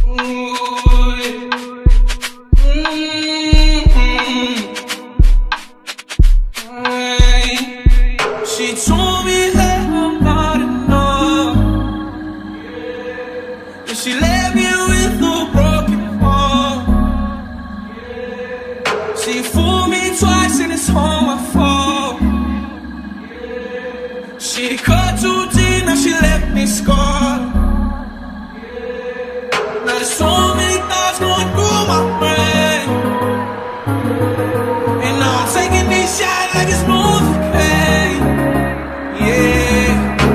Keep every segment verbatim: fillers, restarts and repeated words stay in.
She told me that I'm not enough, and she left me with a broken heart. She fooled me twice and it's all my fault. She cut too deep, now she left me scarred. Now there's so many thoughts going through my brain, and now I'm taking these shots like it's Novocaine. Yeah.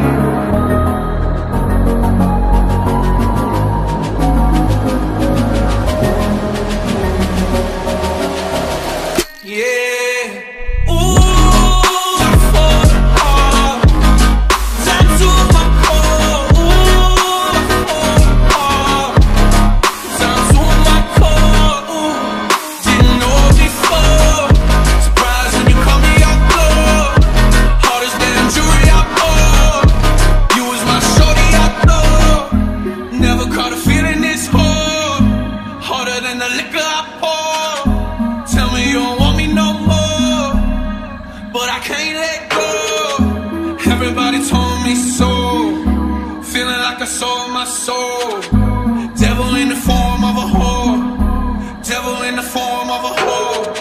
Yeah. Ooh, time for the heart, time to my core. Ooh, heart, time to my core. Ooh, didn't know before. Surprised when you call me out door. Hardest damn jewelry I bought. You was my shorty out door. Never caught a feeling this hard. Harder than the liquor I pour. Tell me you don't want me no more, but I can't let go. Everybody told me so. Feeling like I sold my soul. Devil in the form of a whore. Devil in the form of a whore.